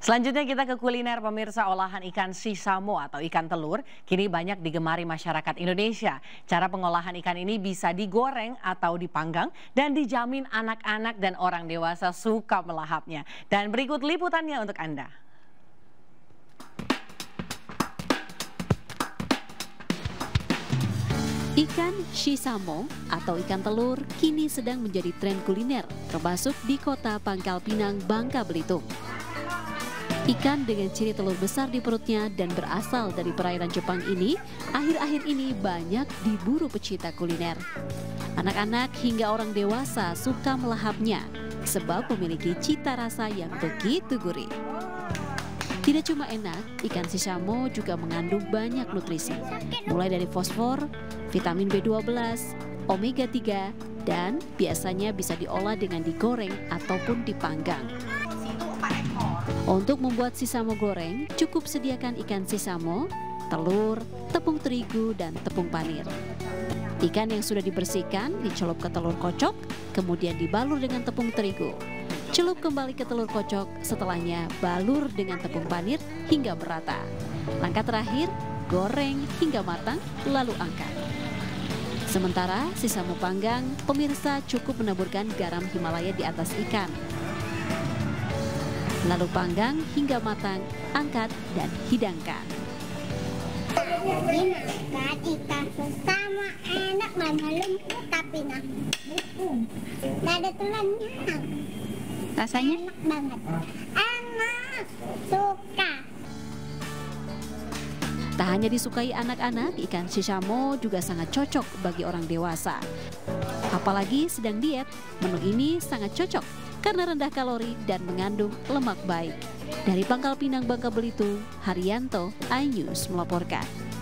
Selanjutnya kita ke kuliner pemirsa. Olahan ikan sisamo atau ikan telur kini banyak digemari masyarakat Indonesia. Cara pengolahan ikan ini bisa digoreng atau dipanggang dan dijamin anak-anak dan orang dewasa suka melahapnya. Dan berikut liputannya untuk Anda. Ikan sisamo atau ikan telur kini sedang menjadi tren kuliner, termasuk di kota Pangkal Pinang, Bangka Belitung. Ikan dengan ciri telur besar di perutnya dan berasal dari perairan Jepang ini akhir-akhir ini banyak diburu pecinta kuliner. Anak-anak hingga orang dewasa suka melahapnya sebab memiliki cita rasa yang begitu gurih. Tidak cuma enak, ikan sisamo juga mengandung banyak nutrisi, mulai dari fosfor, vitamin B12, omega 3, dan biasanya bisa diolah dengan digoreng ataupun dipanggang. Untuk membuat sisamo goreng, cukup sediakan ikan sisamo, telur, tepung terigu, dan tepung panir. Ikan yang sudah dibersihkan dicelup ke telur kocok, kemudian dibalur dengan tepung terigu. Celup kembali ke telur kocok, setelahnya balur dengan tepung panir hingga merata. Langkah terakhir, goreng hingga matang, lalu angkat. Sementara sisamo panggang, pemirsa cukup menaburkan garam Himalaya di atas ikan. Lalu panggang hingga matang, angkat dan hidangkan. Jadi makan ikan sesama enak, mana lembut tapi nggak ada tulangnya. Rasanya Enak banget, enak, suka. tak hanya disukai anak-anak, ikan sisamo juga sangat cocok bagi orang dewasa. Apalagi sedang diet, menu ini sangat cocok karena rendah kalori dan mengandung lemak baik. Dari Pangkal Pinang, Bangka Belitung, Haryanto, iNews melaporkan.